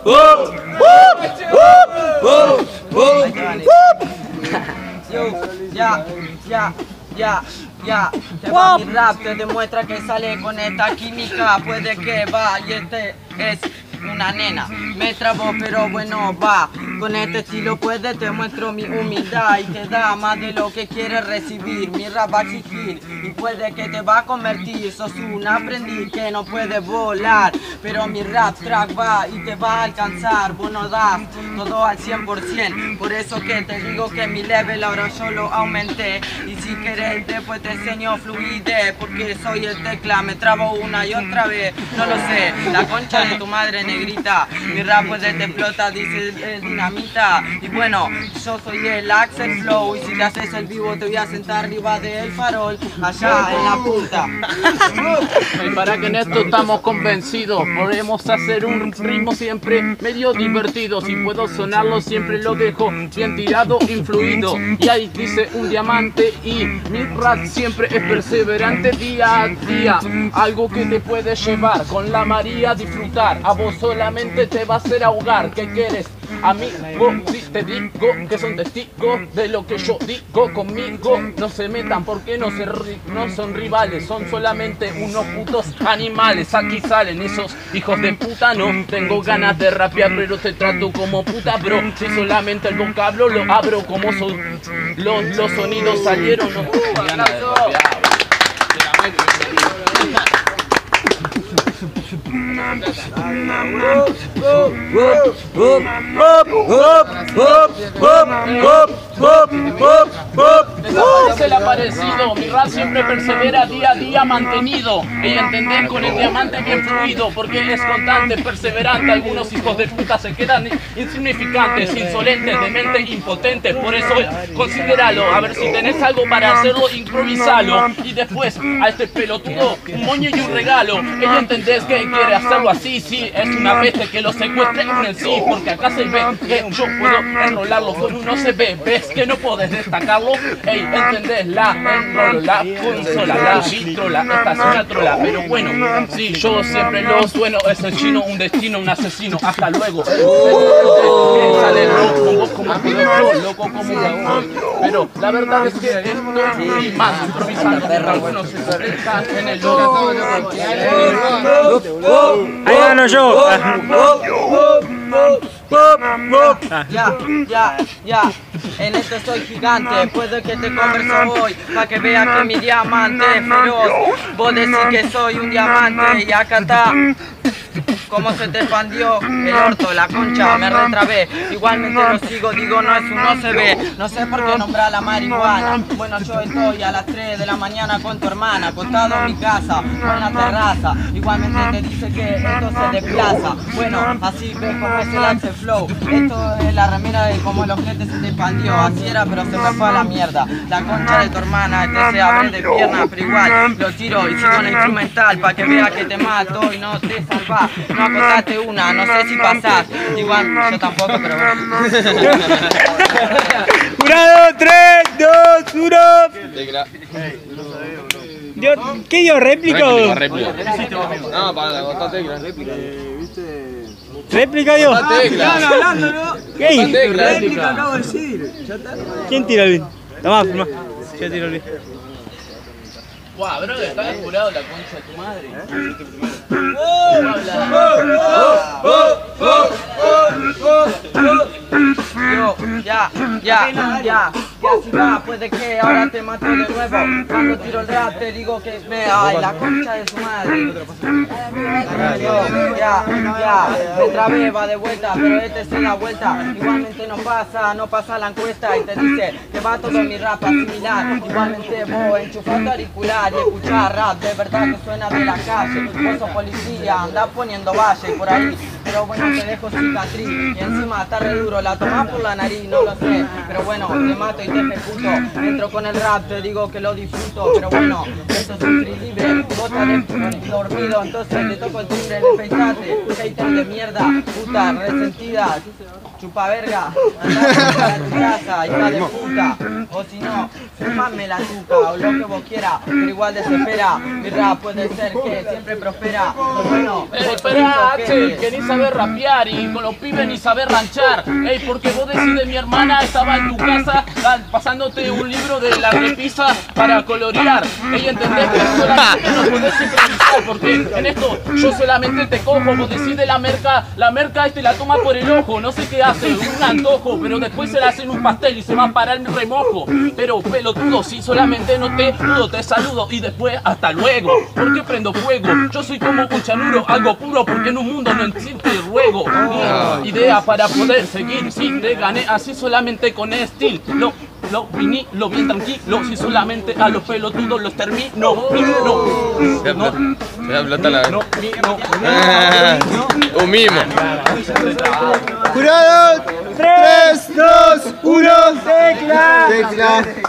Te va mi rap, te demuestra que sale con esta química. Puede que va y este es una nena. Me trabo pero bueno va. Con este estilo puede te muestro mi humildad y te da más de lo que quieres recibir. Mi rap va a exigir y puede que te va a convertir. Sos un aprendiz que no puede volar, pero mi rap track va y te va a alcanzar. Vos no das todo al 100%, por eso que te digo que mi level ahora yo lo aumenté. Y si querés después te enseño fluidez, porque soy el tecla, me trabo una y otra vez. No lo sé, la concha de tu madre negrita. Mi rap puede te explota, dice el dinamita. Y bueno, yo soy el Axel Flow, y si te haces el vivo te voy a sentar arriba del farol, allá en la punta. Y para que en esto estamos convencidos, podemos hacer un ritmo siempre medio divertido. Si puedo sonarlo siempre lo dejo bien tirado, influido. Y ahí dice un diamante y mi rap siempre es perseverante día a día. Algo que te puede llevar con la María a disfrutar. A vos solamente te va a hacer ahogar. ¿Qué quieres? Amigo, si te digo que son testigos de lo que yo digo conmigo. No se metan porque no son rivales, son solamente unos putos animales. Aquí salen esos hijos de puta. No tengo ganas de rapear, pero te trato como puta, bro. Si solamente el vocablo lo abro, como son los sonidos salieron. No tengo ganas de rapear. Es el aparecido, mi rap siempre persevera día a día mantenido. Y entender con el diamante bien fluido, porque es constante, perseverante. Algunos hijos de puta se quedan insignificantes, insolentes, de mente impotentes. Por eso considéralo, a ver si tenés algo para hacerlo, improvisalo. Y después a este pelotudo un moño y un regalo. Ella entendés que quiere hacerlo así, sí, es una peste que lo secuestre en el sí, porque acá se ve que yo puedo enrolarlo con uno se ve, ves que no podés destacarlo. Ey, entendés, la enrolo, la consola, la vitrola, esta es una trola, pero bueno, sí, yo siempre lo sueno, es el chino, un destino, un asesino, hasta luego. Sale con vos como un loco como un dragón, pero la verdad es que estoy más improvisando, algunos se están en el loco. Ahí gano yo. Ya, en esto soy gigante, puede que te converso hoy, para que veas que mi diamante es feroz. Vos decís que soy un diamante y acá está. Como se te expandió el orto, la concha, me retrabé. Igualmente lo sigo, digo no es un no se ve. No sé por qué nombrar la marihuana. Bueno, yo estoy a las 3 de la mañana con tu hermana, acostado en mi casa, con la terraza. Igualmente te dice que esto se desplaza. Bueno, así ves como es el Axel Flow. Esto es la remera de como el ojete se te expandió. Así era, pero se me fue a la mierda. La concha de tu hermana, este se abre de pierna, pero igual lo tiro y sigo en la instrumental, para que veas que te mato y no te salvas. No acotaste una, no sé si pasás. Igual, yo tampoco, pero bueno. Jurado, 3, 2, 1. ¿Qué dio? ¿Réplica o...? Réplica. No, para agotar tecla. ¿Réplica dio? Hablando, ¿no? ¿Qué? Réplica, acabo de decir. ¿Quién tira el bien? Tomá, firma. Yo tiro el bien. Guau, bro, está jurado la concha de tu madre. Ya, así va, puede que ahora te mato de nuevo. Cuando tiro el rap te digo que ay, la concha de su madre. Ya, me trabé, va de vuelta, pero este se da vuelta. Igualmente no pasa la encuesta y te dice que va todo mi rap a asimilar. Igualmente vos enchufás tu auricular y escuchar rap, de verdad que suena de la calle. Vos sos policía, andás poniendo valle por ahí, pero bueno, te dejo cicatriz. Y encima está re duro, la tomás por la nariz, no lo sé, pero bueno, te mato y te ejecuto. Entro con el rap, te digo que lo disfruto, pero bueno, esto es un free libre. Vos estás dormido, entonces te toco el timbre, le pensate. Hater de mierda, puta, resentida, chupa verga, andá a tu casa, hija de puta. O si no, fumame la tuca o lo que vos quieras, pero igual desespera. Mi rap puede ser que siempre prospera. Bueno, Espera, Axel, que ni saber rapear y con los pibes ni saber ranchar. Ey, porque vos decís de mi hermana estaba en tu casa pasándote un libro de la repisa para colorear. Ey, entendés que solamente no podés improvisar, porque en esto yo solamente te cojo. Vos decís de la merca la toma por el ojo, no sé qué hace, un antojo, pero después se la hacen un pastel y se va a parar el remojo. Pero pelotudo, si solamente no te dudo, te saludo y después hasta luego. Porque prendo fuego, yo soy como un chanuro, algo puro, porque en un mundo no existe ruego. Idea para poder seguir, sí, te gané así solamente con estilo. Lo bien tranquilo, si solamente a los pelotudos los termino. Un mimo. Jurados, 3, 2, 1, tecla.